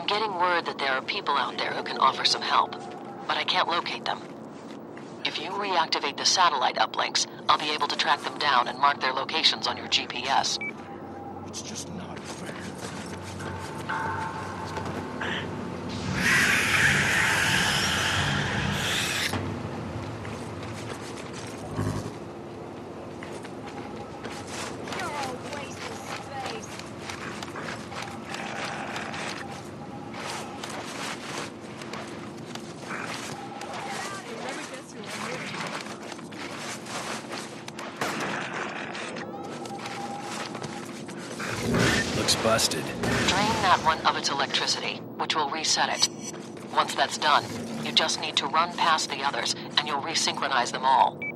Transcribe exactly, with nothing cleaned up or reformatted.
getting word that there are people out there who can offer some help, but I can't locate them. If you reactivate the satellite uplinks, I'll be able to track them down and mark their locations on your G P S. It's just not fair. Busted. Drain that one of its electricity, which will reset it. Once that's done, you just need to run past the others, and you'll resynchronize them all.